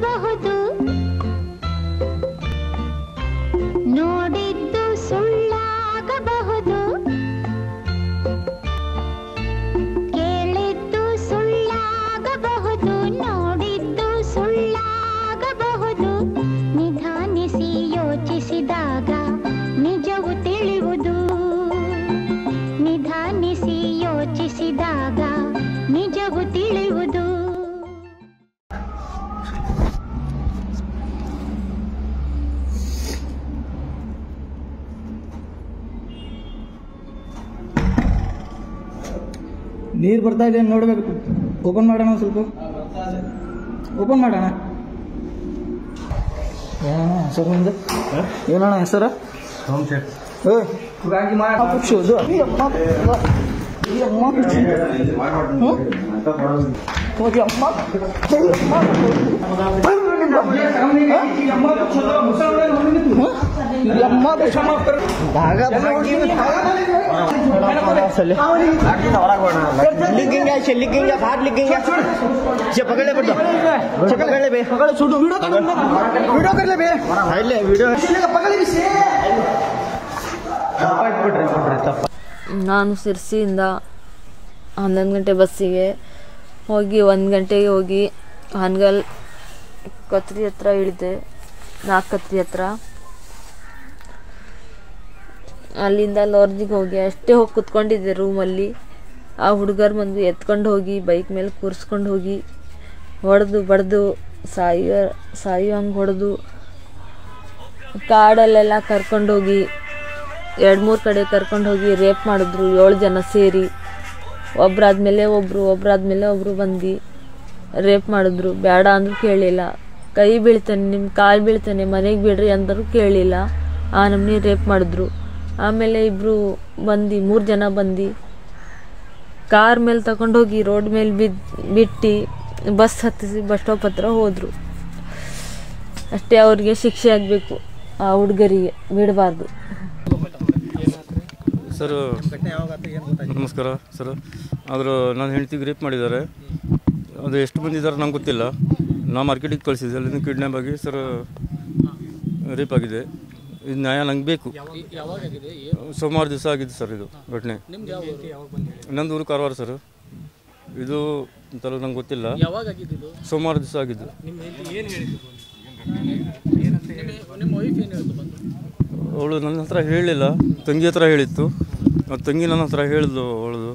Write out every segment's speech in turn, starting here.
ಸುಳ್ಳಾಗಬಹುದು, ನೋಡಿದ್ದು ಸುಳ್ಳಾಗಬಹುದು, ಕೇಳಿದ್ದು ಸುಳ್ಳಾಗಬಹುದು, ನೋಡಿದ್ದು ಸುಳ್ಳಾಗಬಹುದು. ನಿಧಾನಿಸಿ ಯೋಚಿಸಿದಾಗ ನಿಜವು ತಿಳಿಯುವುದು, ನಿಧಾನಿಸಿ ಯೋಚಿಸಿದಾಗ ನಿಜವು ತಿಳಿಯುವುದು. ನೀರು ಬರ್ತಾ ಇದೆ ನೋಡ್ಬೇಕು. ಓಪನ್ ಮಾಡೋಣ, ಸ್ವಲ್ಪ ಓಪನ್ ಮಾಡೋಣ. ಏನಣ್ಣ ಹೆಸರು ನಿಂದು? ಏನಣ್ಣ ಹೆಸರು? ನಾನು ಸಿರ್ಸಿಯಿಂದ 11 ಗಂಟೆ ಬಸ್ಸಿಗೆ ಹೋಗಿ 1 ಗಂಟೆಗೆ ಹೋಗಿ ಹಾನಗಲ್ ಕತ್ರಿ ಹತ್ರ ಇಳಿದೆ. 4 ಕತ್ರಿ ಹತ್ರ ಅಲ್ಲಿಂದ ಲಾಡ್ಜಿಗೆ ಹೋಗಿ ಅಷ್ಟೇ ಹೋಗಿ ಕುತ್ಕೊಂಡಿದ್ದೆ ರೂಮಲ್ಲಿ. ಆ ಹುಡುಗರು ಬಂದು ಎತ್ಕೊಂಡು ಹೋಗಿ ಬೈಕ್ ಮೇಲೆ ಕೂರಿಸ್ಕೊಂಡು ಹೋಗಿ ಹೊಡೆದು ಬಡ್ದು ಸಾಯೋ ಹಂಗೆ ಹೊಡೆದು ಕಾಡಲ್ಲೆಲ್ಲ ಕರ್ಕೊಂಡೋಗಿ 2-3 ಕಡೆ ಕರ್ಕೊಂಡೋಗಿ ರೇಪ್ ಮಾಡಿದ್ರು. 7 ಜನ ಸೇರಿ ಒಬ್ಬರಾದ್ಮೇಲೆ ಒಬ್ಬರು ಬಂದು ರೇಪ್ ಮಾಡಿದ್ರು. ಬೇಡ ಅಂದರೂ ಕೇಳಿಲ್ಲ. ಕೈ ಬೀಳ್ತಾನೆ, ನಿಮ್ಮ ಕಾಲು ಬೀಳ್ತಾನೆ, ಮನೆಗೆ ಬಿಡ್ರಿ ಅಂದರೂ ಕೇಳಿಲ್ಲ. ಆ ನಮ್ಮನೆ ರೇಪ್ ಮಾಡಿದ್ರು. ಆಮೇಲೆ 3 ಜನ ಬಂದು ಕಾರ್ ಮೇಲೆ ತಗೊಂಡೋಗಿ ರೋಡ್ ಮೇಲೆ ಬಿಟ್ಟು ಬಸ್ ಹತ್ತಿಸಿ ಬಸ್ ಸ್ಟಾಪ್ ಹತ್ರ ಹೋದರು. ಅಷ್ಟೇ, ಅವ್ರಿಗೆ ಶಿಕ್ಷೆ ಆಗಬೇಕು. ಆ ಹುಡುಗರಿಗೆ ಬಿಡಬಾರ್ದು. ಸರ್ ನಮಸ್ಕಾರ ಸರ್. ಆದರೂ ನನ್ನ ಹೆಂಡತಿಗೆ ರೇಪ್ ಮಾಡಿದ್ದಾರೆ. ಅದು ಎಷ್ಟು ಮಂದಿ ಇದ್ದಾರೆ ನಂಗೆ ಗೊತ್ತಿಲ್ಲ. ನಾ ಮಾರ್ಕೆಟಿಗೆ ಕಳಿಸಿದ್ದೆ, ಅಲ್ಲಿಂದ ಕಿಡ್ನ್ಯಾಪ್ ಆಗಿ ಸರ್ ರೇಪ್ ಆಗಿದೆ. ಇದು ನ್ಯಾಯ ನಂಗೆ ಬೇಕು. ಸೋಮವಾರ ದಿವಸ ಆಗಿದೆ ಸರ್ ಇದು ಘಟನೆ. ನಂದು ಊರು ಕಾರವಾರ ಸರ್. ಇದು ಅಂತಲ್ಲ ನಂಗೆ ಗೊತ್ತಿಲ್ಲ. ಸೋಮವಾರ ದಿವಸ ಆಗಿದ್ದು. ಅವಳು ನನ್ನ ಹತ್ರ ಹೇಳಲಿಲ್ಲ, ತಂಗಿ ಹತ್ರ ಹೇಳಿತ್ತು. ತಂಗಿ ನನ್ನ ಹತ್ರ ಹೇಳಿದ್ಲು. ಅವಳದು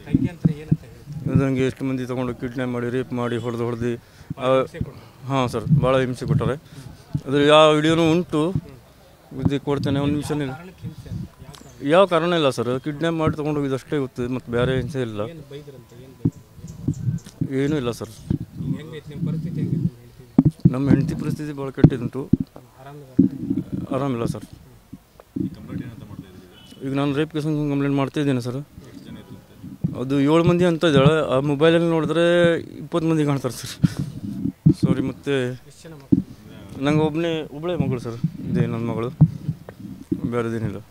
ನನಗೆ ಎಷ್ಟು ಮಂದಿ ತೊಗೊಂಡು ಕಿಡ್ನ್ಯಾಪ್ ಮಾಡಿ ರೇಪ್ ಮಾಡಿ ಹೊಡೆದು ಹಾಂ ಸರ್, ಭಾಳ ಹಿಂಸೆ ಕೊಟ್ಟಾರೆ. ಅದ್ರ ಯಾವ ವಿಡಿಯೋನೂ ಉಂಟು, ಇದು ಕೊಡ್ತೇನೆ. ಒಂದು ನಿಮಿಷ ಇಲ್ಲ, ಯಾವ ಕಾರಣ ಇಲ್ಲ ಸರ್. ಕಿಡ್ನ್ಯಾಪ್ ಮಾಡಿ ತೊಗೊಂಡು ಹೋಗಿದ್ದು ಅಷ್ಟೇ ಗೊತ್ತು, ಮತ್ತು ಬೇರೆ ಹಿಂಸೆ ಇಲ್ಲ, ಏನೂ ಇಲ್ಲ ಸರ್. ನಮ್ಮ ಹೆಂಡತಿ ಪರಿಸ್ಥಿತಿ ಭಾಳ ಕೆಟ್ಟಿದ್ದುಂಟು, ಆರಾಮಿಲ್ಲ ಸರ್. ಈಗ ನಾನು ರೇಪ್ ಕೇಸ್ ಕಂಪ್ಲೇಂಟ್ ಮಾಡ್ತಾಯಿದ್ದೇನೆ ಸರ್. ಅದು 7 ಮಂದಿ ಅಂತ ಇದ್ದಾಳೆ. ಆ ಮೊಬೈಲಲ್ಲಿ ನೋಡಿದ್ರೆ 20 ಮಂದಿ ಕಾಣ್ತಾರೆ ಸರ್. ಸಾರಿ. ಮತ್ತು ನಂಗೆ ಒಬ್ಬಳೇ ಮಗಳು ಸರ್, ಇದೇ ನನ್ನ ಮಗಳು, ಬೇರೆದೇನಿಲ್ಲ.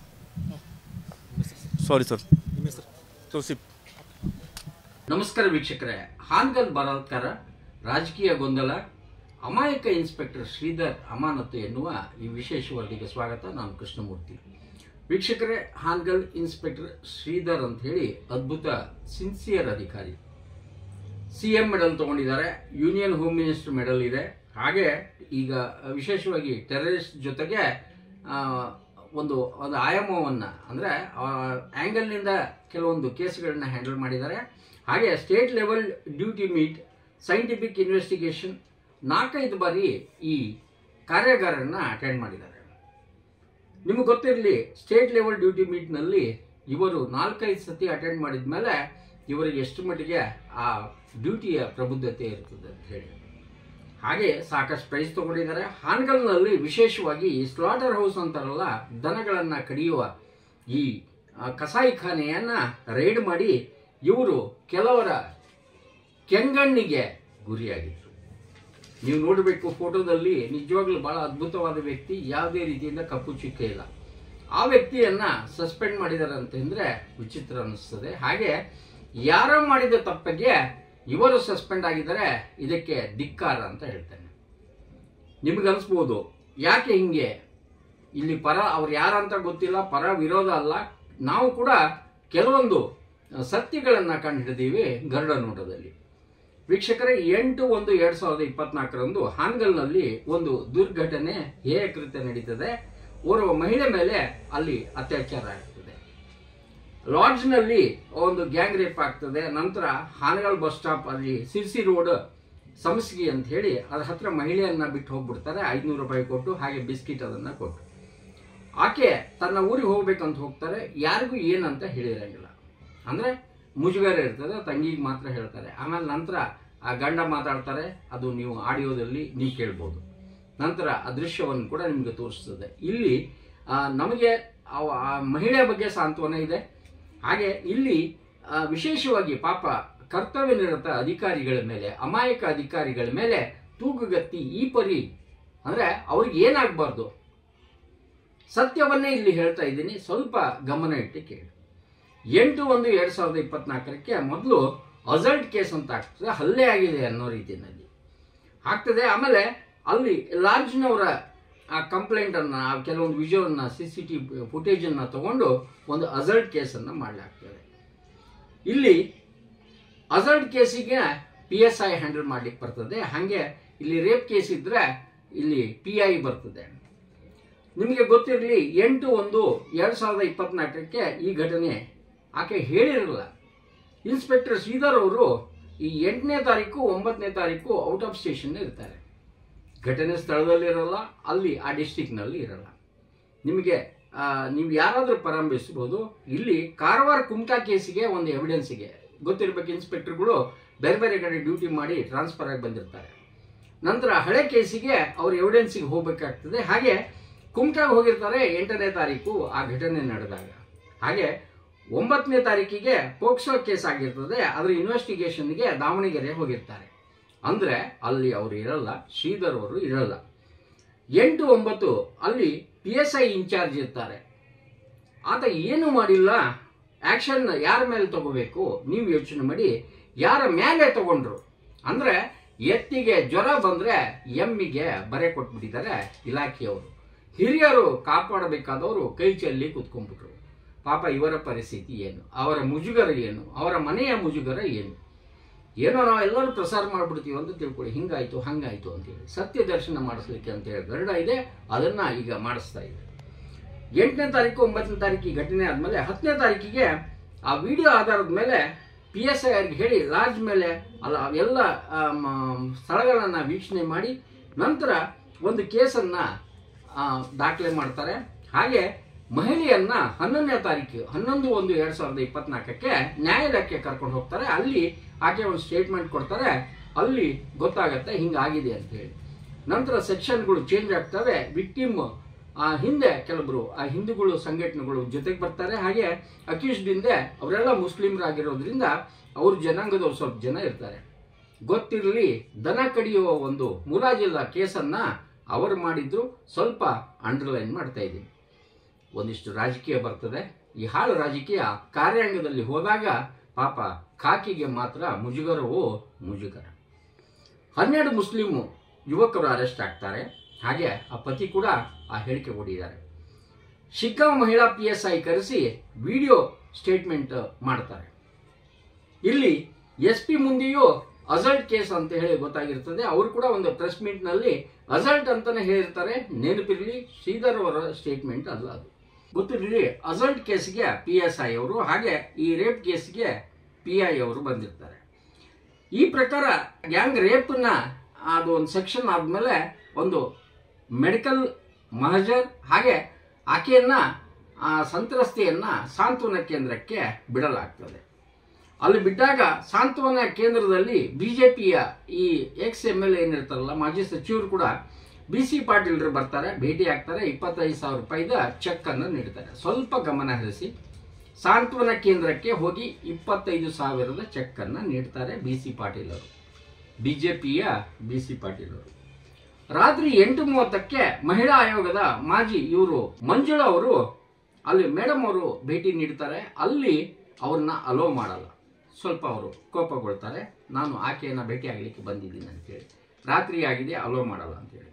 Sorry sir. ತೋಸಿಪ್. ನಮಸ್ಕಾರ ವೀಕ್ಷಕರೇ. ಹಾನಗಲ್ ಬಲಾತ್ಕಾರ, ರಾಜಕೀಯ ಗೊಂದಲ, ಅಮಾಯಕ ಇನ್ಸ್ಪೆಕ್ಟರ್ ಶ್ರೀಧರ್ ಅಮಾನತು ಎನ್ನುವ ಈ ವಿಶೇಷ ವರದಿಗೆ ಸ್ವಾಗತ. ನಾನು ಕೃಷ್ಣಮೂರ್ತಿ. ವೀಕ್ಷಕರೇ, ಹಾನಗಲ್ ಇನ್ಸ್ಪೆಕ್ಟರ್ ಶ್ರೀಧರ್ ಅಂತ ಹೇಳಿ ಅದ್ಭುತ ಸಿನ್ಸಿಯರ್ ಅಧಿಕಾರಿ. CM ಮೆಡಲ್ ತಗೊಂಡಿದ್ದಾರೆ, ಯೂನಿಯನ್ ಹೋಮ್ ಮಿನಿಸ್ಟರ್ ಮೆಡಲ್ ಇದೆ. ಹಾಗೆ ಈಗ ವಿಶೇಷವಾಗಿ ಟೆರರಿಸ್ಟ್ ಜೊತೆಗೆ ಒಂದು ಆಯಾಮವನ್ನು ಅಂದರೆ ಆ್ಯಂಗಲ್ನಿಂದ ಕೆಲವೊಂದು ಕೇಸ್ಗಳನ್ನ ಹ್ಯಾಂಡಲ್ ಮಾಡಿದ್ದಾರೆ. ಹಾಗೆ state level duty meet, scientific investigation 4-5 ಬಾರಿ ಈ ಕಾರ್ಯಾಗಾರವನ್ನು ಅಟೆಂಡ್ ಮಾಡಿದ್ದಾರೆ. ನಿಮಗೆ ಗೊತ್ತಿರಲಿ, ಸ್ಟೇಟ್ ಲೆವೆಲ್ ಡ್ಯೂಟಿ ಮೀಟ್ನಲ್ಲಿ ಇವರು 4-5 ಸತಿ ಅಟೆಂಡ್ ಮಾಡಿದ ಮೇಲೆ ಇವರಿಗೆ ಎಷ್ಟು ಮಟ್ಟಿಗೆ ಆ ಡ್ಯೂಟಿಯ ಪ್ರಬುದ್ಧತೆ ಇರ್ತದೆ ಅಂತ ಹೇಳಿ. ಹಾಗೆ ಸಾಕಷ್ಟು ಪ್ರೈಸ್ ತಗೊಂಡಿದ್ದಾರೆ. ಹಾನಗಲ್ನಲ್ಲಿ ವಿಶೇಷವಾಗಿ ಸ್ಲಾಟರ್ ಹೌಸ್ ಅಂತಾರಲ್ಲ, ದನಗಳನ್ನು ಕಡಿಯುವ ಈ ಕಸಾಯಿಖಾನೆಯನ್ನು ರೈಡ್ ಮಾಡಿ ಇವರು ಕೆಲವರ ಕೆಂಗಣ್ಣಿಗೆ ಗುರಿಯಾಗಿದ್ದರು. ನೀವು ನೋಡಬೇಕು ಫೋಟೋದಲ್ಲಿ, ನಿಜವಾಗ್ಲೂ ಬಹಳ ಅದ್ಭುತವಾದ ವ್ಯಕ್ತಿ, ಯಾವುದೇ ರೀತಿಯಿಂದ ಕಪ್ಪು ಚುಕ್ಕೆ ಇಲ್ಲ. ಆ ವ್ಯಕ್ತಿಯನ್ನು ಸಸ್ಪೆಂಡ್ ಮಾಡಿದ್ದಾರೆ ಅಂತಂದರೆ ವಿಚಿತ್ರ ಅನ್ನಿಸ್ತದೆ. ಹಾಗೆ ಯಾರೋ ಮಾಡಿದ ತಪ್ಪಿಗೆ ಇವರು ಸಸ್ಪೆಂಡ್ ಆಗಿದ್ದಾರೆ, ಇದಕ್ಕೆ ಧಿಕ್ಕಾರ ಅಂತ ಹೇಳ್ತೇನೆ. ನಿಮಗನ್ಸ್ಬೋದು ಯಾಕೆ ಹಿಂಗೆ, ಇಲ್ಲಿ ಪರ ಅವ್ರು ಯಾರಂತ ಗೊತ್ತಿಲ್ಲ, ಪರ ವಿರೋಧ ಅಲ್ಲ, ನಾವು ಕೂಡ ಕೆಲವೊಂದು ಸತ್ಯಗಳನ್ನು ಕಂಡುಹಿಡಿದೀವಿ ಗರುಡ ನೋಟದಲ್ಲಿ. ವೀಕ್ಷಕರೇ, 8/1/2024 ಹಾನಗಲ್ನಲ್ಲಿ ಒಂದು ದುರ್ಘಟನೆ, ಹೇಯ ಕೃತ್ಯ ನಡೀತದೆ. ಓರ್ವ ಮಹಿಳೆ ಮೇಲೆ ಅಲ್ಲಿ ಅತ್ಯಾಚಾರ ಆಗ್ತದೆ. ಲಾಡ್ಜ್ನಲ್ಲಿ ಒಂದು ಗ್ಯಾಂಗ್ ರೇಪ್ ಆಗ್ತದೆ. ನಂತರ ಹಾನಗಲ್ ಬಸ್ ಸ್ಟಾಪ್ ಅಲ್ಲಿ ಸಿರ್ಸಿ ರೋಡ್ ಸಮಸ್ಗಿ ಅಂತ ಹೇಳಿ ಅದ್ರ ಹತ್ರ ಮಹಿಳೆಯನ್ನ ಬಿಟ್ಟು ಹೋಗ್ಬಿಡ್ತಾರೆ. 500 ರೂಪಾಯಿ ಕೊಟ್ಟು, ಹಾಗೆ ಬಿಸ್ಕಿಟ್ ಅದನ್ನ ಕೊಟ್ಟು. ಆಕೆ ತನ್ನ ಊರಿಗೆ ಹೋಗ್ಬೇಕಂತ ಹೋಗ್ತಾರೆ. ಯಾರಿಗೂ ಏನಂತ ಹೇಳಿರಂಗಿಲ್ಲ, ಅಂದ್ರೆ ಮುಜುಗರ ಇರ್ತದೆ, ತಂಗಿಗೆ ಮಾತ್ರ ಹೇಳ್ತಾರೆ. ಆಮೇಲೆ ನಂತರ ಆ ಗಂಡ ಮಾತಾಡ್ತಾರೆ, ಅದು ನೀವು ಆಡಿಯೋದಲ್ಲಿ ನೀವು ಕೇಳ್ಬೋದು. ನಂತರ ಆ ದೃಶ್ಯವನ್ನು ಕೂಡ ನಿಮಗೆ ತೋರಿಸ್ತದೆ. ಇಲ್ಲಿ ನಮಗೆ ಆ ಮಹಿಳೆಯ ಬಗ್ಗೆ ಸಾಂತ್ವನ ಇದೆ. ಹಾಗೆ ಇಲ್ಲಿ ವಿಶೇಷವಾಗಿ ಪಾಪ ಕರ್ತವ್ಯ ನಿರತ ಅಧಿಕಾರಿಗಳ ಮೇಲೆ, ಅಮಾಯಕ ಅಧಿಕಾರಿಗಳ ಮೇಲೆ ತೂಗುಗತ್ತಿ ಈ ಪರಿ, ಅಂದ್ರೆ ಅವ್ರಿಗೆ ಏನಾಗಬಾರ್ದು, ಸತ್ಯವನ್ನೇ ಇಲ್ಲಿ ಹೇಳ್ತಾ ಇದ್ದೀನಿ, ಸ್ವಲ್ಪ ಗಮನ ಇಟ್ಟು ಕೇಳಿ. 8/1/2024 ಮೊದಲು ಅಸಲ್ಟ್ ಕೇಸ್ ಅಂತ ಆಗ್ತದೆ, ಹಲ್ಲೆ ಆಗಿದೆ ಅನ್ನೋ ರೀತಿಯಲ್ಲಿ ಆಗ್ತದೆ. ಆಮೇಲೆ ಅಲ್ಲಿ ಲಾಡ್ಜ್ನವರ ಆ ಕಂಪ್ಲೇಂಟ್ ಅನ್ನ, ಕೆಲವೊಂದು ವಿಡಿಯೋನ, CCTV ಫುಟೇಜ್ ಅನ್ನ ತಗೊಂಡು ಒಂದು ಅಸಲ್ಟ್ ಕೇಸನ್ನು ಮಾಡಲಾಗ್ತದೆ. ಇಲ್ಲಿ ಅಸಲ್ಟ್ ಕೇಸಿಗೆ PSI ಹ್ಯಾಂಡಲ್ ಮಾಡ್ಲಿಕ್ಕೆ ಬರ್ತದೆ. ಹಾಗೆ ಇಲ್ಲಿ ರೇಪ್ ಕೇಸ್ ಇದ್ರೆ ಇಲ್ಲಿ PI ಬರ್ತದೆ. ನಿಮಗೆ ಗೊತ್ತಿರಲಿ, 8/1/2024 ಈ ಘಟನೆ ಆಕೆ ಹೇಳಿರಲ್ಲ. ಇನ್ಸ್ಪೆಕ್ಟರ್ ಶ್ರೀಧರ್ ಅವರು ಈ 8ನೇ ತಾರೀಕು 9ನೇ ತಾರೀಕು ಔಟ್ ಆಫ್ ಸ್ಟೇಷನ್ ಇರ್ತಾರೆ. ಘಟನೆ ಸ್ಥಳದಲ್ಲಿ ಇರಲ್ಲ, ಅಲ್ಲಿ ಆ ಡಿಸ್ಟಿಕ್ನಲ್ಲಿ ಇರಲ್ಲ. ನಿಮಗೆ ನೀವು ಯಾರಾದರೂ ಪ್ರಾರಂಭಿಸಬಹುದು. ಇಲ್ಲಿ ಕಾರವಾರ ಕುಮಟಾ ಕೇಸಿಗೆ ಒಂದು ಎವಿಡೆನ್ಸ್ಗೆ ಗೊತ್ತಿರಬೇಕು, ಇನ್ಸ್ಪೆಕ್ಟರ್ಗಳು ಬೇರೆ ಬೇರೆ ಕಡೆ ಡ್ಯೂಟಿ ಮಾಡಿ ಟ್ರಾನ್ಸ್ಫರ್ ಆಗಿ ಬಂದಿರ್ತಾರೆ. ನಂತರ ಹಳೆ ಕೇಸಿಗೆ ಅವ್ರ ಎವಿಡೆನ್ಸಿಗೆ ಹೋಗಬೇಕಾಗ್ತದೆ. ಹಾಗೆ ಕುಮಟಾಗೆ ಹೋಗಿರ್ತಾರೆ 8ನೇ ತಾರೀಕು ಆ ಘಟನೆ ನಡೆದಾಗ. ಹಾಗೆ 9ನೇ ತಾರೀಕಿಗೆ ಪೋಕ್ಸೋ ಕೇಸ್ ಆಗಿರ್ತದೆ, ಅದರ ಇನ್ವೆಸ್ಟಿಗೇಷನ್ಗೆ ದಾವಣಗೆರೆ ಹೋಗಿರ್ತಾರೆ. ಅಂದ್ರೆ ಅಲ್ಲಿ ಅವರು ಇರಲ್ಲ, ಶ್ರೀಧರ್ ಅವರು ಇರಲ್ಲ. 8-9 ಅಲ್ಲಿ PSI ಇನ್ಚಾರ್ಜ್ ಇರ್ತಾರೆ. ಆತ ಏನು ಮಾಡಿಲ್ಲ, ಆಕ್ಷನ್ ಯಾರ ಮೇಲೆ ತಗೋಬೇಕು ನೀವು ಯೋಚನೆ ಮಾಡಿ. ಯಾರ ಮೇಲೆ ತಗೊಂಡ್ರು ಅಂದ್ರೆ, ಎತ್ತಿಗೆ ಜ್ವರ ಬಂದ್ರೆ ಎಮ್ಮಿಗೆ ಬರೆ ಕೊಟ್ಬಿಟ್ಟಿದ್ದಾರೆ ಇಲಾಖೆಯವರು. ಹಿರಿಯರು ಕಾಪಾಡಬೇಕಾದವರು ಕೈ ಚೆಲ್ಲಿ ಕೂತ್ಕೊಂಡ್ಬಿಟ್ರು. ಪಾಪ ಇವರ ಪರಿಸ್ಥಿತಿ ಏನು, ಅವರ ಮುಜುಗರ ಏನು, ಅವರ ಮನೆಯ ಮುಜುಗರ ಏನು. ಏನೋ ನಾವು ಎಲ್ಲರೂ ಪ್ರಸಾರ ಮಾಡ್ಬಿಡ್ತೀವಿ ಅಂತ ತಿಳ್ಕೊಳ್ಳಿ, ಹಿಂಗಾಯ್ತು ಹಂಗಾಯ್ತು ಅಂತೇಳಿ. ಸತ್ಯ ದರ್ಶನ ಮಾಡಿಸ್ಲಿಕ್ಕೆ ಅಂತೇಳಿ ಗರುಡ ಇದೆ, ಅದನ್ನ ಈಗ ಮಾಡಿಸ್ತಾ ಇದೆ. 8ನೇ ತಾರೀಕು 9ನೇ ತಾರೀಕು ಈ ಘಟನೆ ಆದ್ಮೇಲೆ 10ನೇ ತಾರೀಕಿಗೆ ಆ ವಿಡಿಯೋ ಆಧಾರದ ಮೇಲೆ PSI ಅವ್ರಿಗೆ ಹೇಳಿ ಲಾಡ್ಜ್ ಮೇಲೆ ಎಲ್ಲ ಸ್ಥಳಗಳನ್ನ ವೀಕ್ಷಣೆ ಮಾಡಿ ನಂತರ ಒಂದು ಕೇಸನ್ನ ದಾಖಲೆ ಮಾಡ್ತಾರೆ. ಹಾಗೆ ಮಹಿಳೆಯನ್ನ 11ನೇ ತಾರೀಕು 11/1/2024 ನ್ಯಾಯಾಲಯಕ್ಕೆ ಕರ್ಕೊಂಡು ಹೋಗ್ತಾರೆ. ಅಲ್ಲಿ ಆಕೆ ಒಂದು ಸ್ಟೇಟ್ಮೆಂಟ್ ಕೊಡ್ತಾರೆ. ಅಲ್ಲಿ ಗೊತ್ತಾಗತ್ತೆ ಹಿಂಗಾಗಿದೆ ಅಂತ ಹೇಳಿ. ನಂತರ ಸೆಕ್ಷನ್ಗಳು ಚೇಂಜ್ ಆಗ್ತವೆ. ವಿಕ್ಟಿಮ್ ಹಿಂದೆ ಕೆಲವರು ಆ ಹಿಂದೂಗಳು ಸಂಘಟನೆಗಳು ಜೊತೆಗೆ ಬರ್ತಾರೆ. ಹಾಗೆ ಅಕ್ಯೂಸ್ಡ್ ಹಿಂದೆ ಅವರೆಲ್ಲ ಮುಸ್ಲಿಮರಾಗಿರೋದ್ರಿಂದ ಅವ್ರ ಜನಾಂಗದವ್ರು ಸ್ವಲ್ಪ ಜನ ಇರ್ತಾರೆ. ಗೊತ್ತಿರಲಿ, ದನ ಕಡಿಯುವ ಒಂದು ಮುಲಾಜಿಲ್ಲಾ ಕೇಸನ್ನ ಅವರು ಮಾಡಿದ್ರು. ಸ್ವಲ್ಪ ಅಂಡರ್ಲೈನ್ ಮಾಡ್ತಾ ಇದ್ದೀನಿ. ಒಂದಿಷ್ಟು ರಾಜಕೀಯ ಬರ್ತದೆ. ಈ ಹಾಳು ರಾಜಕೀಯ ಕಾರ್ಯಾಂಗದಲ್ಲಿ ಹೋದಾಗ ಪಾಪ ಖಾಕಿಗೆ ಮಾತ್ರ ಮುಜುಗರವೋ ಮುಜುಗರ. 12 ಮುಸ್ಲಿಂ ಯುವಕರು ಅರೆಸ್ಟ್ ಆಗ್ತಾರೆ. ಹಾಗೆ ಆ ಪತಿ ಕೂಡ ಆ ಹೇಳಿಕೆ ಕೊಟ್ಟಿದ್ದಾರೆ. ಶಿಗ್ಗಾಂವ್ ಮಹಿಳಾ PSI ಕರೆಸಿ ವಿಡಿಯೋ ಸ್ಟೇಟ್ಮೆಂಟ್ ಮಾಡ್ತಾರೆ. ಇಲ್ಲಿ SP ಮುಂದೆಯೂ ಅಸಲ್ಟ್ ಕೇಸ್ ಅಂತ ಹೇಳಿ ಗೊತ್ತಾಗಿರ್ತದೆ. ಅವರು ಕೂಡ ಒಂದು ಪ್ರೆಸ್ ಮೀಟ್ ನಲ್ಲಿ ಅಸಲ್ಟ್ ಅಂತಾನೆ ಹೇಳಿರ್ತಾರೆ. ನೆನಪಿರಲಿ, ಶ್ರೀಧರ್ ಅವರ ಸ್ಟೇಟ್ಮೆಂಟ್ ಅಲ್ಲ ಅದು. ಗೊತ್ತಿರಲಿ, ಅಸಲ್ಟ್ ಕೇಸ್ಗೆ PSI ಅವರು, ಹಾಗೆ ಈ ರೇಪ್ ಕೇಸ್ಗೆ PI ಅವರು ಬಂದಿರ್ತಾರೆ. ಈ ಪ್ರಕಾರ ಗ್ಯಾಂಗ್ ರೇಪ್ನ ಅದು ಒಂದು ಸೆಕ್ಷನ್ ಆದ್ಮೇಲೆ ಒಂದು ಮೆಡಿಕಲ್ ಮಹಜರ್, ಹಾಗೆ ಆಕೆಯನ್ನ ಸಂತ್ರಸ್ತೆಯನ್ನ ಸಾಂತ್ವನ ಕೇಂದ್ರಕ್ಕೆ ಬಿಡಲಾಗ್ತದೆ. ಅಲ್ಲಿ ಬಿಟ್ಟಾಗ ಸಾಂತ್ವನ ಕೇಂದ್ರದಲ್ಲಿ BJPಯ ಈ XMLA ಏನಿರ್ತಾರಲ್ಲ, ಮಾಜಿ ಸಚಿವರು ಕೂಡ BC ಪಾಟೀಲ್ರು ಬರ್ತಾರೆ, ಭೇಟಿ ಆಗ್ತಾರೆ. 25,000 ರೂಪಾಯಿದ ಚೆಕ್ ಅನ್ನು ನೀಡ್ತಾರೆ. ಸ್ವಲ್ಪ ಗಮನ ಹರಿಸಿ, ಸಾಂತ್ವನ ಕೇಂದ್ರಕ್ಕೆ ಹೋಗಿ 25,000ದ ಚೆಕ್ ಅನ್ನು ನೀಡ್ತಾರೆ BC ಪಾಟೀಲ್ ಅವರು, BJPಯ BC ಪಾಟೀಲ್ ಅವರು. ರಾತ್ರಿ 8:30ಕ್ಕೆ ಮಹಿಳಾ ಆಯೋಗದ ಮಾಜಿ ಇವರು ಮಂಜುಳಾ ಅವರು ಅಲ್ಲಿ ಮೇಡಮ್ ಅವರು ಭೇಟಿ ನೀಡ್ತಾರೆ. ಅಲ್ಲಿ ಅವ್ರನ್ನ ಅಲೋ ಮಾಡಲ್ಲ. ಸ್ವಲ್ಪ ಅವರು ಕೋಪಗೊಳ್ತಾರೆ. ನಾನು ಆಕೆಯನ್ನು ಭೇಟಿ ಆಗಲಿಕ್ಕೆ ಬಂದಿದ್ದೀನಿ ಅಂತೇಳಿ, ರಾತ್ರಿ ಆಗಿದೆ ಅಲೋ ಮಾಡಲ್ಲ ಅಂತೇಳಿ.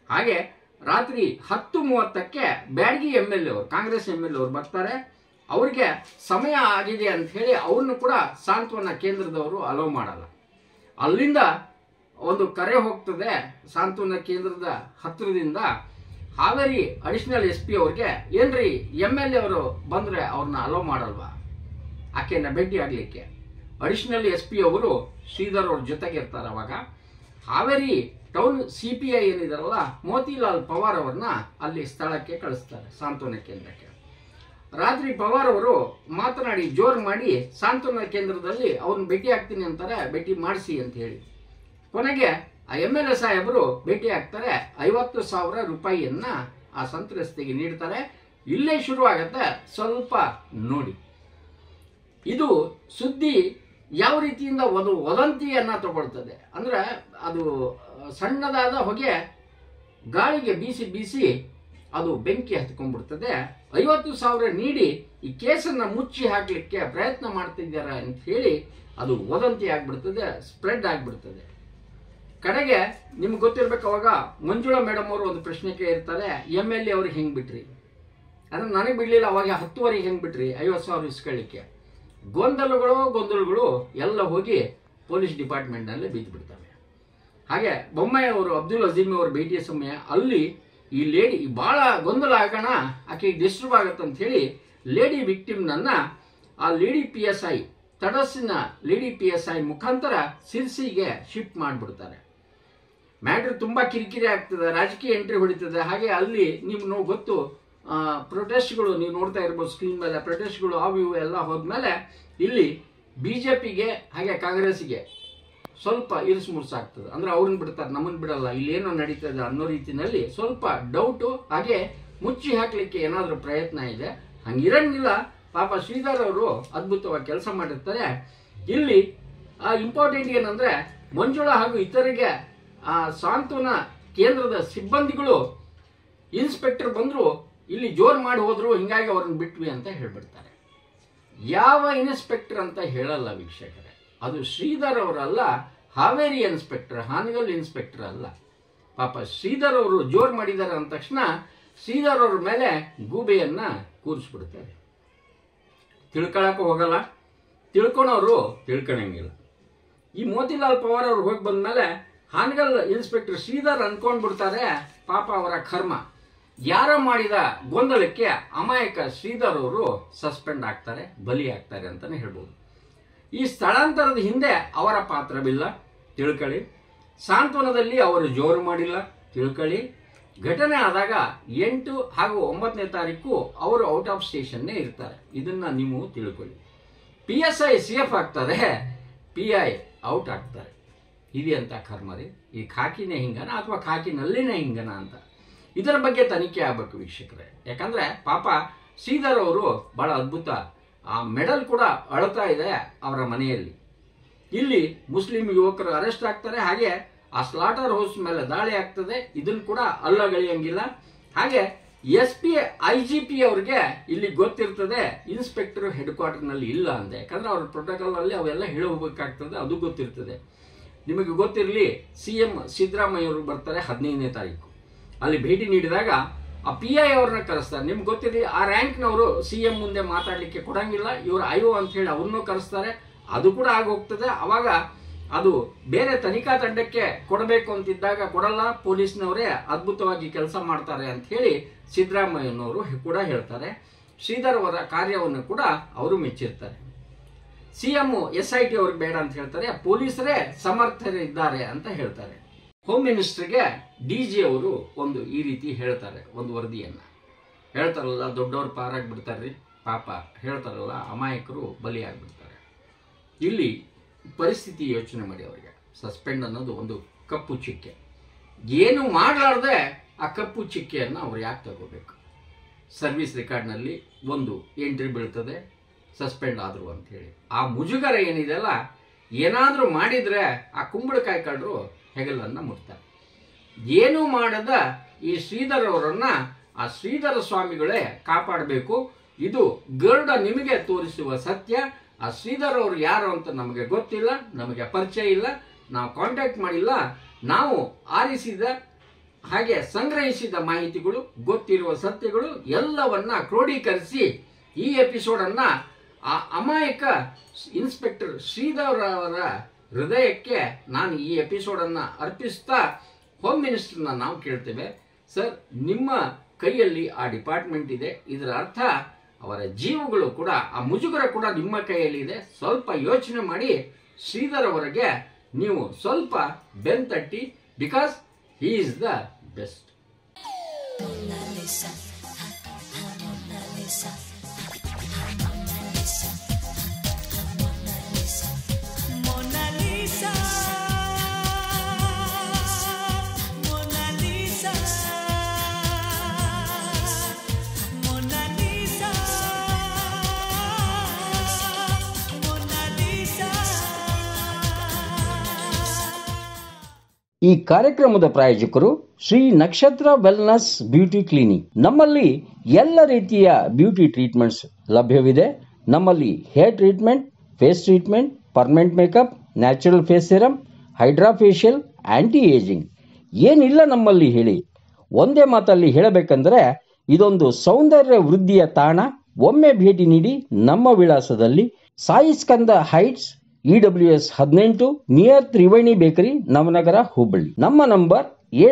ಹಾಗೆ ರಾತ್ರಿ 10:30ಕ್ಕೆ ಬ್ಯಾಡಗಿ MLA ಅವರು, ಕಾಂಗ್ರೆಸ್ MLA ಅವರು ಬರ್ತಾರೆ. ಅವ್ರಿಗೆ ಸಮಯ ಆಗಿದೆ ಅಂತ ಹೇಳಿ ಅವ್ರನ್ನು ಕೂಡ ಸಾಂತ್ವನ ಕೇಂದ್ರದವರು ಅಲೋ ಮಾಡಲ್ಲ. ಅಲ್ಲಿಂದ ಒಂದು ಕರೆ ಹೋಗ್ತದೆ ಸಾಂತ್ವನ ಕೇಂದ್ರದ ಹತ್ತಿರದಿಂದ, ಹಾವೇರಿ ಅಡಿಷನಲ್ SP ಅವ್ರಿಗೆ, ಏನ್ರಿ MLA ಅವರು ಬಂದ್ರೆ ಅವ್ರನ್ನ ಅಲೋ ಮಾಡಲ್ವಾ ಆಕೆಯನ್ನ ಭೇಟಿ ಆಗ್ಲಿಕ್ಕೆ? ಅಡಿಷನಲ್ SP ಅವರು ಶ್ರೀಧರ್ ಅವ್ರ ಜೊತೆಗೆ ಇರ್ತಾರೆ. ಅವಾಗ ಹಾವೇರಿ ಟೌನ್ CPI ಏನಿದಾರಲ್ಲ ಮೋತಿಲಾಲ್ ಪವಾರ್ ಅವ್ರನ್ನ ಅಲ್ಲಿ ಸ್ಥಳಕ್ಕೆ ಕಳಿಸ್ತಾರೆ, ಸಾಂತ್ವನ ಕೇಂದ್ರಕ್ಕೆ. ರಾತ್ರಿ ಪವಾರ್ ಅವರು ಮಾತನಾಡಿ ಜೋರು ಮಾಡಿ ಸಾಂತ್ವನ ಕೇಂದ್ರದಲ್ಲಿ ಅವ್ರನ್ನ ಭೇಟಿ ಆಗ್ತೀನಿ ಅಂತಾರೆ, ಭೇಟಿ ಮಾಡಿಸಿ ಅಂತ ಹೇಳಿ. ಕೊನೆಗೆ ಆ MLA ಸಾಹೇಬರು ಭೇಟಿ ಆಗ್ತಾರೆ. 50,000 ರೂಪಾಯಿಯನ್ನ ಆ ಸಂತ್ರಸ್ತೆಗೆ ನೀಡ್ತಾರೆ. ಇಲ್ಲೇ ಶುರುವಾಗತ್ತೆ, ಸ್ವಲ್ಪ ನೋಡಿ. ಇದು ಸುದ್ದಿ ಯಾವ ರೀತಿಯಿಂದ ಒಂದು ವದಂತಿಯನ್ನ ತಗೊಳ್ತದೆ ಅಂದ್ರೆ, ಅದು ಸಣ್ಣದಾದ ಹೊಗೆ ಗಾಳಿಗೆ ಬೀಸಿ ಬೀಸಿ ಅದು ಬೆಂಕಿ ಹತ್ಕೊಂಡ್ಬಿಡ್ತದೆ. 50,000 ನೀಡಿ ಈ ಕೇಸನ್ನ ಮುಚ್ಚಿ ಹಾಕ್ಲಿಕ್ಕೆ ಪ್ರಯತ್ನ ಮಾಡ್ತಿದ್ದಾರೆ ಅಂತ ಹೇಳಿ ಅದು ವದಂತಿ ಆಗ್ಬಿಡ್ತದೆ, ಸ್ಪ್ರೆಡ್ ಆಗ್ಬಿಡ್ತದೆ. ಕಡೆಗೆ ನಿಮ್ಗೆ ಗೊತ್ತಿರ್ಬೇಕು, ಅವಾಗ ಮಂಜುಳಾ ಮೇಡಮ್ ಅವರು ಒಂದು ಪ್ರಶ್ನೆ ಕೇಳಿರ್ತಾರೆ, MLA ಅವ್ರಿಗೆ ಹೆಂಗ್ ಬಿಟ್ರಿ? ಅಂದ್ರೆ ನನಗೆ ಬಿಡ್ಲಿಲ್ಲ, ಅವಾಗ 10ವರೆಗೆ ಹೆಂಗ್ ಬಿಟ್ರಿ 50,000 ಇಸ್ಕೊಳ್ಳಿಕ್ಕೆ? ಗೊಂದಲಗಳು ಎಲ್ಲ ಹೋಗಿ ಪೊಲೀಸ್ ಡಿಪಾರ್ಟ್ಮೆಂಟ್ನಲ್ಲಿ ಬಿದ್ದು ಬಿಡ್ತವೆ. ಹಾಗೆ ಬೊಮ್ಮಾಯಿ ಅವರು, ಅಬ್ದುಲ್ ಅಜೀಮ್ ಅವರ ಭೇಟಿಯ ಸಮಯ ಅಲ್ಲಿ ಈ ಲೇಡಿ ಬಹಳ ಗೊಂದಲ ಆಗೋಣ, ಆಕೆಗೆ ಡಿಸ್ಟರ್ಬ್ ಆಗತ್ತಂತ ಹೇಳಿ ಲೇಡಿ ವಿಕ್ಟಿಮ್ನನ್ನ ಆ ಲೇಡಿ PSI, ತಡಸ್ಸಿನ ಲೇಡಿ PSI ಮುಖಾಂತರ ಸಿರ್ಸಿಗೆ ಶಿಫ್ಟ್ ಮಾಡಿಬಿಡ್ತಾರೆ. ಮ್ಯಾಟ್ರ್ ತುಂಬಾ ಕಿರಿಕಿರಿ ಆಗ್ತದೆ, ರಾಜಕೀಯ ಎಂಟ್ರಿ ಹೊಡಿತದೆ. ಹಾಗೆ ಅಲ್ಲಿ ನಿಮ್ಗೆ ಗೊತ್ತು, ಪ್ರೊಟೆಸ್ಟ್ಗಳು ನೀವು ನೋಡ್ತಾ ಇರ್ಬೋದು ಸ್ಕ್ರೀನ್ ಮೇಲೆ, ಪ್ರೊಟೆಸ್ಟ್ಗಳು ಅವು ಇವು ಎಲ್ಲ ಹೋದ್ಮೇಲೆ ಇಲ್ಲಿ BJPಗೆ ಹಾಗೆ ಕಾಂಗ್ರೆಸ್ಗೆ ಸ್ವಲ್ಪ ಇರಿಸು ಮುರ್ಸಾಗ್ತದೆ. ಅಂದ್ರೆ ಅವ್ರನ್ನ ಬಿಡ್ತಾರೆ, ನಮ್ಮನ್ನು ಬಿಡಲ್ಲ, ಇಲ್ಲೇನೋ ನಡೀತದೆ ಅನ್ನೋ ರೀತಿಯಲ್ಲಿ ಸ್ವಲ್ಪ ಡೌಟು. ಹಾಗೆ ಮುಚ್ಚಿ ಹಾಕ್ಲಿಕ್ಕೆ ಏನಾದರೂ ಪ್ರಯತ್ನ ಇದೆ, ಹಂಗಿರಂಗಿಲ್ಲ. ಪಾಪ ಶ್ರೀಧರ್ ಅವರು ಅದ್ಭುತವಾಗಿ ಕೆಲಸ ಮಾಡಿರ್ತಾರೆ. ಇಲ್ಲಿ ಇಂಪಾರ್ಟೆಂಟ್ ಏನಂದ್ರೆ, ಮಂಜುಳಾ ಹಾಗೂ ಇತರಿಗೆ ಸಾಂತ್ವನ ಕೇಂದ್ರದ ಸಿಬ್ಬಂದಿಗಳು ಇನ್ಸ್ಪೆಕ್ಟರ್ ಬಂದ್ರು, ಇಲ್ಲಿ ಜೋರ್ ಮಾಡಿ ಹೋದ್ರು, ಹಿಂಗಾಗಿ ಅವ್ರನ್ನ ಬಿಟ್ವಿ ಅಂತ ಹೇಳ್ಬಿಡ್ತಾರೆ. ಯಾವ ಇನ್ಸ್ಪೆಕ್ಟರ್ ಅಂತ ಹೇಳಲ್ಲ ವೀಕ್ಷಕರೇ, ಅದು ಶ್ರೀಧರ್ ಅವರಲ್ಲ, ಹಾವೇರಿ ಇನ್ಸ್ಪೆಕ್ಟರ್, ಹಾನಗಲ್ ಇನ್ಸ್ಪೆಕ್ಟರ್ ಅಲ್ಲ. ಪಾಪ ಶ್ರೀಧರ್ ಅವರು ಜೋರ್ ಮಾಡಿದ್ದಾರೆ ಅಂದ ತಕ್ಷಣ ಶ್ರೀಧರ್ ಅವ್ರ ಮೇಲೆ ಗೂಬೆಯನ್ನ ಕೂರಿಸ್ಬಿಡ್ತಾರೆ. ತಿಳ್ಕೊಳಕ್ಕೂ ಹೋಗಲ್ಲ, ತಿಳ್ಕೊಳೋರು ತಿಳ್ಕೊಳಂಗಿಲ್ಲ. ಈ ಮೋತಿಲಾಲ್ ಪವಾರ್ ಅವ್ರು ಹೋಗಿ ಬಂದ್ಮೇಲೆ ಹಾನಗಲ್ ಇನ್ಸ್ಪೆಕ್ಟರ್ ಶ್ರೀಧರ್ ಅನ್ಕೊಂಡ್ಬಿಡ್ತಾರೆ, ಪಾಪ ಅವರ ಕರ್ಮ, ಯಾರ ಮಾಡಿದ ಗೊಂದಲಕ್ಕೆ ಅಮಾಯಕ ಶ್ರೀಧರ್ ಅವರು ಸಸ್ಪೆಂಡ್ ಆಗ್ತಾರೆ, ಬಲಿ ಆಗ್ತಾರೆ ಅಂತಾನೆ ಹೇಳ್ಬೋದು. ಈ ಸ್ಥಳಾಂತರದ ಹಿಂದೆ ಅವರ ಪಾತ್ರವಿಲ್ಲ, ತಿಳ್ಕೊಳ್ಳಿ. ಸಾಂತ್ವನದಲ್ಲಿ ಅವರು ಜೋರು ಮಾಡಿಲ್ಲ, ತಿಳ್ಕೊಳ್ಳಿ. ಘಟನೆ ಆದಾಗ 8 ಹಾಗೂ 9ನೇ ತಾರೀಕು ಅವರು ಔಟ್ ಆಫ್ ಸ್ಟೇಷನ್ನೇ ಇರ್ತಾರೆ, ಇದನ್ನ ನೀವು ತಿಳ್ಕೊಳ್ಳಿ. PSI ಸೇಫ್ ಆಗ್ತಾರೆ, PI ಔಟ್ ಆಗ್ತಾರೆ. ಇದೆಂತ ಕರ್ಮ ರೀ, ಈ ಖಾಕಿನೇ ಹಿಂಗನ ಅಥವಾ ಖಾಕಿನಲ್ಲಿನೇ ಹಿಂಗನ ಅಂತ ಇದರ ಬಗ್ಗೆ ತನಿಖೆ ಆಗ್ಬೇಕು ವೀಕ್ಷಕರೇ. ಯಾಕಂದ್ರೆ ಪಾಪ ಶ್ರೀಧರ್ ಅವರು ಬಹಳ ಅದ್ಭುತ, ಆ ಮೆಡಲ್ ಕೂಡ ಅಳ್ತಾ ಇದೆ ಅವರ ಮನೆಯಲ್ಲಿ. ಇಲ್ಲಿ ಮುಸ್ಲಿಂ ಯುವಕರು ಅರೆಸ್ಟ್ ಆಗ್ತಾರೆ, ಹಾಗೆ ಆ ಸ್ಲಾಟರ್ ಹೌಸ್ ಮೇಲೆ ದಾಳಿ ಆಗ್ತದೆ, ಇದನ್ನು ಕೂಡ ಅಲ್ಲಗಳೆಯಂಗಿಲ್ಲ. ಹಾಗೆ SP IGP ಅವ್ರಿಗೆ ಇಲ್ಲಿ ಗೊತ್ತಿರ್ತದೆ ಇನ್ಸ್ಪೆಕ್ಟರ್ ಹೆಡ್ ಕ್ವಾರ್ಟರ್ನಲ್ಲಿ ಇಲ್ಲ ಅಂತ, ಯಾಕಂದ್ರೆ ಅವ್ರ ಪ್ರೋಟೋಕಾಲ್ ಅಲ್ಲಿ ಅವೆಲ್ಲ ಹೇಳಿ ಹೋಗ್ಬೇಕಾಗ್ತದೆ, ಅದು ಗೊತ್ತಿರ್ತದೆ. ನಿಮಗೆ ಗೊತ್ತಿರಲಿ, CM ಸಿದ್ದರಾಮಯ್ಯ ಅವರು ಬರ್ತಾರೆ 15ನೇ ತಾರೀಕು, ಅಲ್ಲಿ ಭೇಟಿ ನೀಡಿದಾಗ ಆ PI ಅವ್ರನ್ನ ಕರೆಸ್ತಾರೆ. ನಿಮ್ಗೆ ಗೊತ್ತಿರಲಿ, ಆ ರ್ಯಾಂಕ್ನವರು CM ಮುಂದೆ ಮಾತಾಡ್ಲಿಕ್ಕೆ ಕೊಡಂಗಿಲ್ಲ, ಇವರು IO ಅಂತ ಹೇಳಿ ಅವ್ರನ್ನೂ ಕರೆಸ್ತಾರೆ, ಅದು ಕೂಡ ಆಗೋಗ್ತದೆ. ಅವಾಗ ಅದು ಬೇರೆ ತನಿಖಾ ತಂಡಕ್ಕೆ ಕೊಡಬೇಕು ಅಂತಿದ್ದಾಗ ಕೊಡಲ್ಲ, ಪೊಲೀಸ್ನವರೇ ಅದ್ಭುತವಾಗಿ ಕೆಲಸ ಮಾಡ್ತಾರೆ ಅಂತ ಹೇಳಿ ಸಿದ್ದರಾಮಯ್ಯನವರು ಕೂಡ ಹೇಳ್ತಾರೆ. ಶ್ರೀಧರ್ ಅವರ ಕಾರ್ಯವನ್ನು ಕೂಡ ಅವರು ಮೆಚ್ಚಿರ್ತಾರೆ. CM SIT ಅವ್ರಿಗೆ ಬೇಡ ಅಂತ ಹೇಳ್ತಾರೆ, ಪೊಲೀಸರೇ ಸಮರ್ಥರಿದ್ದಾರೆ ಅಂತ ಹೇಳ್ತಾರೆ. ಹೋಮ್ ಮಿನಿಸ್ಟರ್ಗೆ DG ಅವರು ಒಂದು ಈ ರೀತಿ ಹೇಳ್ತಾರೆ, ಒಂದು ವರದಿಯನ್ನ ಹೇಳ್ತಾರಲ್ಲ, ದೊಡ್ಡವ್ರು ಪಾರಾಗ್ಬಿಡ್ತಾರ್ರಿ, ಪಾಪ ಹೇಳ್ತಾರಲ್ಲ, ಅಮಾಯಕರು ಬಲಿಯಾಗ್ಬಿಡ್ತಾರೆ. ಇಲ್ಲಿ ಪರಿಸ್ಥಿತಿ ಯೋಚನೆ ಮಾಡಿ, ಅವರಿಗೆ ಸಸ್ಪೆಂಡ್ ಅನ್ನೋದು ಒಂದು ಕಪ್ಪು ಚಿಕ್ಕೆ, ಏನು ಮಾಡಲಾರ್ದೆ ಆ ಕಪ್ಪು ಚಿಕ್ಕೆಯನ್ನು ಅವ್ರು ಯಾಕೆ ತಗೋಬೇಕು? ಸರ್ವಿಸ್ ರೆಕಾರ್ಡ್ನಲ್ಲಿ ಒಂದು ಎಂಟ್ರಿ ಬೀಳ್ತದೆ, ಸಸ್ಪೆಂಡ್ ಆದರು ಅಂತ ಹೇಳಿ. ಆ ಮುಜುಗರ ಏನಿದೆಯಲ್ಲ, ಏನಾದರೂ ಮಾಡಿದ್ರೆ ಆ ಕುಂಬಳಕಾಯಿ ಕಳ್ಳರು ಹೆಗಲನ್ನು ಮುಟ್ತಾರೆ. ಏನೂ ಮಾಡದ ಈ ಶ್ರೀಧರ್ ಅವರನ್ನ ಆ ಶ್ರೀಧರ ಸ್ವಾಮಿಗಳೇ ಕಾಪಾಡಬೇಕು. ಇದು ಗರುಡ ನಿಮಗೆ ತೋರಿಸುವ ಸತ್ಯ. ಆ ಶ್ರೀಧರ್ ಅವರು ಯಾರು ಅಂತ ನಮಗೆ ಗೊತ್ತಿಲ್ಲ, ನಮಗೆ ಪರಿಚಯ ಇಲ್ಲ, ನಾವು ಕಾಂಟ್ಯಾಕ್ಟ್ ಮಾಡಿಲ್ಲ. ನಾವು ಆರಿಸಿದ ಹಾಗೆ ಸಂಗ್ರಹಿಸಿದ ಮಾಹಿತಿಗಳು, ಗೊತ್ತಿರುವ ಸತ್ಯಗಳು ಎಲ್ಲವನ್ನ ಕ್ರೋಢೀಕರಿಸಿ ಈ ಎಪಿಸೋಡನ್ನ ಆ ಅಮಾಯಕ ಇನ್ಸ್ಪೆಕ್ಟರ್ ಶ್ರೀಧರ್ ಅವರ ಹೃದಯಕ್ಕೆ ನಾನು ಈ ಎಪಿಸೋಡನ್ನು ಅರ್ಪಿಸ್ತಾ ಹೋಮ್ ಮಿನಿಸ್ಟರ್ನ ನಾವು ಕೇಳ್ತೇವೆ, ಸರ್ ನಿಮ್ಮ ಕೈಯಲ್ಲಿ ಆ ಡಿಪಾರ್ಟ್ಮೆಂಟ್ ಇದೆ, ಇದರ ಅರ್ಥ ಅವರ ಜೀವಗಳು ಕೂಡ, ಆ ಮುಜುಗರ ಕೂಡ ನಿಮ್ಮ ಕೈಯಲ್ಲಿ ಇದೆ. ಸ್ವಲ್ಪ ಯೋಚನೆ ಮಾಡಿ ಶ್ರೀಧರ್ ಅವರಿಗೆ ನೀವು ಸ್ವಲ್ಪ ಬೆನ್ ತಟ್ಟಿ, because he is the best. ಈ ಕಾರ್ಯಕ್ರಮದ ಪ್ರಾಯೋಜಕರು ಶ್ರೀ ನಕ್ಷತ್ರ ವೆಲ್ನೆಸ್ ಬ್ಯೂಟಿ ಕ್ಲಿನಿಕ್. ನಮ್ಮಲ್ಲಿ ಎಲ್ಲ ರೀತಿಯ ಬ್ಯೂಟಿ ಟ್ರೀಟ್ಮೆಂಟ್ಸ್ ಲಭ್ಯವಿದೆ. ನಮ್ಮಲ್ಲಿ hair treatment, face treatment, permanent makeup, natural face serum, hydra facial, anti ageing, ಏನಿಲ್ಲ ನಮ್ಮಲ್ಲಿ ಹೇಳಿ. ಒಂದೇ ಮಾತಲ್ಲಿ ಹೇಳಬೇಕಂದ್ರೆ ಇದೊಂದು ಸೌಂದರ್ಯ ವೃದ್ಧಿಯ ತಾಣ. ಒಮ್ಮೆ ಭೇಟಿ ನೀಡಿ. ನಮ್ಮ ವಿಳಾಸದಲ್ಲಿ Sai Skanda heights, EWS 18, near Triveni bakery, Navanagar, Hubballi. ನಮ್ಮ ನಂಬರ್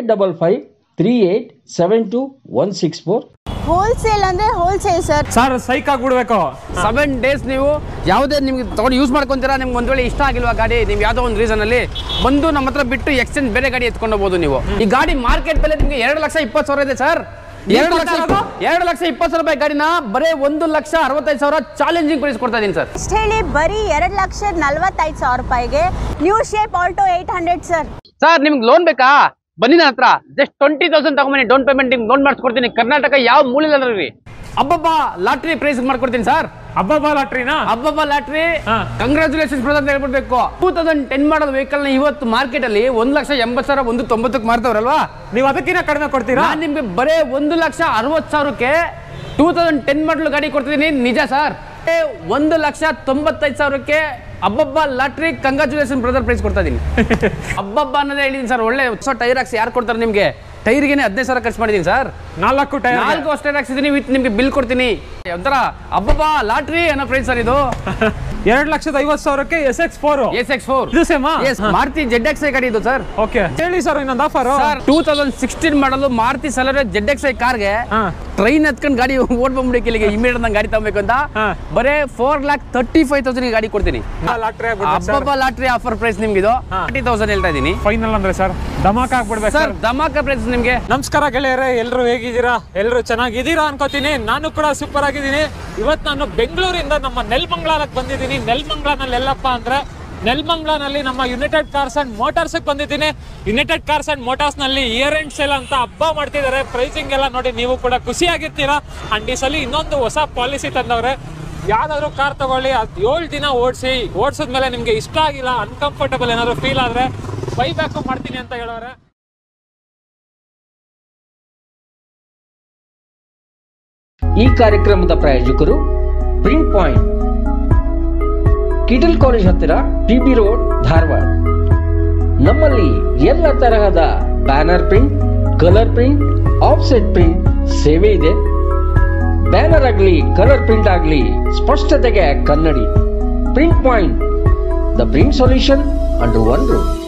8553872164. ಹೋಲ್ಸೇಲ್ ಅಂದ್ರೆ ಹೋಲ್ಸೇಲ್ ಸರ್ ಸೈಕ್ ಆಗ್ಬಿಡ್ಬೇಕು. 7 days ನೀವು ಯಾವುದೇ ನಿಮ್ಗೆ ತಗೊಂಡು ಯೂಸ್ ಮಾಡ್ಕೊಂತೀರಾ. ನಿಮ್ಗೆ ಒಂದ್ ವೇಳೆ ಇಷ್ಟ ಆಗಿಲ್ವಾ ಗಾಡಿ, ನಿಮ್ಗೆ ಯಾವುದೋ ಒಂದು ರೀಸನ್ ಅಲ್ಲಿ ಬಂದು ನಮ್ಮ ಹತ್ರ ಬಿಟ್ಟು ಎಕ್ಸ್ಚೇಂಜ್ ಬೇರೆ ಗಾಡಿ ಎತ್ಕೊಂಡು ಹೋಗ್ಬೋದು ನೀವು. ಈ ಗಾಡಿ ಮಾರ್ಕೆಟ್ ಬೆಲೆ ನಿಮ್ಗೆ 2,20,000 ಇದೆ ಸರ್. 2,20,000 ರೂಪಾಯಿ ಗಾಡಿನ ಬರೀ 1,65,000 ಚಾಲೆಂಜಿಂಗ್ ಪ್ರೈಸ್ ಕೊಡ್ತಾ ಇದೀನಿ ಸರ್. ಇಷ್ಟ ಹೇಳಿ ಬರೀ 2,45,000 ರೂಪಾಯಿಗೆ new shape Alto 800 sir. Sir ನಿಮ್ಗೆ ಲೋನ್ ಬೇಕಾ? ಬನ್ನಿ ನನ್ನ ಹತ್ರ. ಜಸ್ಟ್ 20,000 ತಗೊಂಬನ್ನಿ, ಡೌನ್ ಪೇಮೆಂಟ್ ನಿಮ್ಗೆ ಲೋನ್ ಮಾಡಿಸ್ಕೊಡ್ತೀನಿ. ಕರ್ನಾಟಕ ಯಾವ ಮೂಲೆಯಲ್ಲಿ ಅಬ್ಬಬ್ಬಾ ಲಾಟ್ರಿ ಪ್ರೈಸ್ ಮಾಡ್ಕೊಡ್ತೀನಿ ಸರ್. ಅಬ್ಬಬ್ಬಾ ಲಾಟ್ರಿನಾ? ಅಬ್ಬಬ್ಬಾ ಲಾಟ್ರಿ. ಕಂಗ್ರಾಚುಲೇಷನ್ಸ್ ಬ್ರದರ್ ಅಂತ ಹೇಳ್ಬಿಡ್ಬೇಕು. 2010 ಮಾಡಲ್ ವೆಹಿಕಲ್ ನ ಇವತ್ತು ಮಾರ್ಕೆಟ್ ಅಲ್ಲಿ 1,80,000 190ಕ್ಕೆ ಮಾರ್ತಾವ್ರಲ್ವಾ, ನೀವು ಅದಕ್ಕಿಂತ ಕಡಿಮೆ ಕೊಡ್ತೀರಾ? ನಾನು ನಿಮ್ಗೆ ಬರೇ 1,60,000ಕ್ಕೆ 2010 ಮಾಡಲ್ ಗಾಡಿ ಕೊಡ್ತಿದ್ದೀನಿ. ನಿಜ ಸರ್. 1,95,000ಕ್ಕೆ ಅಬ್ಬಬ್ಬಾ ಲಾಟ್ರಿ ಕಂಗ್ರಾಚುಲೇಷನ್ ಬ್ರದರ್ ಪ್ರೈಸ್ ಕೊಡ್ತಾ ಇದೀನಿ. ಅಬ್ಬಬ್ಬಾ ಅನ್ನೋದೇ ಹೇಳಿದೀನಿ ಸರ್. ಒಳ್ಳೆ ಹೊಸ ಟೈರ್ ಹಾಕ್ಸಿ ಯಾರು ಕೊಡ್ತಾರೆ ನಿಮ್ಗೆ? ಟೈರ್ಗೆ 15,000 ಖರ್ಚು ಮಾಡಿದೀನಿ ಸರ್. 4 ಟೈರ್ 4 ಅಷ್ಟೇ ಹಾಕ್ಸಿದೀನಿ. ವಿತ್ ನಿಮ್ಗೆ ಬಿಲ್ ಕೊಡ್ತೀನಿ. ಒಂಥರ ಅಬ್ಬಬ್ಬಾ ಲಾಟ್ರಿ ಅನ್ನೋ ಪ್ರೈಸ್ ಸರ್ ಇದು. 2,50,000ಕ್ಕೆ SX4 ಇದು ಸೇಮಾ? ಮಾರುತಿ ZXi ಗಾಡಿ ಇದು ಸರ್. ಓಕೆ, ಹೇಳಿ ಸರ್ ಇನ್ನೊಂದು ಆಫರ್. ಸರ್ 2016 ಮಾಡಲು ಮಾರುತಿ ಸೆಲೆರಿಯೋ ZXi ಕಾರ್ಗೆ ಟ್ರೈನ್ ಹತ್ಕೊಂಡು ಗಾಡಿ ಓಡ್ ಬಂದ್ಬಿಡಿ ಇಲ್ಲಿಗೆ ಇಮಿಡಿಯೇಟ್ ನಂಗೆ ಗಾಡಿ ತಗೋಬೇಕು ಅಂತ ಬರೇ 4,35,000 ಗಾಡಿ ಕೊಡ್ತೀನಿ. ಅಬ್ಬಬ್ಬಾ ಲಾಟ್ರಿ ಆಫರ್ ಪ್ರೈಸ್ ನಿಮ್ಗೆ ಇದು 30,000 ಹೇಳ್ತಾ ಇದೀನಿ. ಫೈನಲ್ ಅಂದ್ರೆ ಸರ್ ಧಮಾಕ ಆಗ್ಬಿಡ್ಬೇಕು ಸರ್. ಧಮಾಕ ಪ್ರೈಸ್ ನಿಮ್ಗೆ. ನಮಸ್ಕಾರ ಗೆಳೆಯರೇ, ಎಲ್ಲರೂ ಹೇಗಿದ್ದೀರಾ? ಎಲ್ಲರೂ ಚೆನ್ನಾಗಿದ್ದೀರಾ ಅನ್ಕೋತೀನಿ. ನಾನು ಕೂಡ ಸೂಪರ್ ಆಗಿದ್ದೀನಿ. ಇವತ್ತು ನಾನು ಬೆಂಗಳೂರಿಂದ ನಮ್ಮ ನೆಲಮಂಗಲಕ್ಕೆ ಬಂದಿದ್ದೀನಿ. ನೆಲಮಂಗಲನಲ್ಲಿ ಎಲ್ಲಪ್ಪ ಅಂದ್ರೆ ನೆಲಮಂಗಲನಲ್ಲಿ ನಮ್ಮ ಯುನೈಟೆಡ್ ಕಾರ್ಸ್ ಅಂಡ್ ಮೋಟಾರ್ಸ್ ಬಂದಿದ್ದೀನಿ. ಯುನೈಟೆಡ್ ಕಾರ್ಸ್ ಅಂಡ್ ಮೋಟಾರ್ಸ್ ನಲ್ಲಿ ಇಯರ್ ಎಂಡ್ ಸೇಲ್ ಅಂತ ಹಬ್ಬ ಮಾಡ್ತಿದ್ದಾರೆ. ಪ್ರೈಸಿಂಗ್ ಎಲ್ಲ ನೋಡಿ ನೀವು ಕೂಡ ಖುಷಿಯಾಗಿರ್ತೀರಾ. ಅಂಡ್ ಈ ಸಲ ಇನ್ನೊಂದು ಹೊಸ ಪಾಲಿಸಿ ತಂದವ್ರೆ. ಯಾವ್ದಾದ್ರು ಕಾರ್ ತಗೊಳ್ಳಿ, 7 ದಿನ ಓಡಿಸಿದ್ಮೇಲೆ ನಿಮ್ಗೆ ಇಷ್ಟ ಆಗಿಲ್ಲ, ಅನ್ಕಂಫರ್ಟಬಲ್ ಏನಾದ್ರು ಫೀಲ್ ಆದ್ರೆ ಬೈ ಬ್ಯಾಕ್ ಮಾಡ್ತೀನಿ ಅಂತ ಹೇಳೋರೆ. ಈ ಕಾರ್ಯಕ್ರಮದ ಪ್ರಾಯೋಜಕರು ಪ್ರಿಂಟ್ ಪಾಯಿಂಟ್, ಕಿಟಲ್ ಕಾಲೇಜ್ ಹತ್ತಿರ, TB ರೋಡ್, ಧಾರವಾಡ. ನಮ್ಮಲ್ಲಿ ಎಲ್ಲ ತರಹದ banner print, colour print, offset print ಸೇವೆ ಇದೆ. ಬ್ಯಾನರ್ ಆಗಲಿ, ಕಲರ್ ಪ್ರಿಂಟ್ ಆಗಲಿ, ಸ್ಪಷ್ಟತೆಗೆ ಕನ್ನಡಿ. Print Point, the print solution under one roof.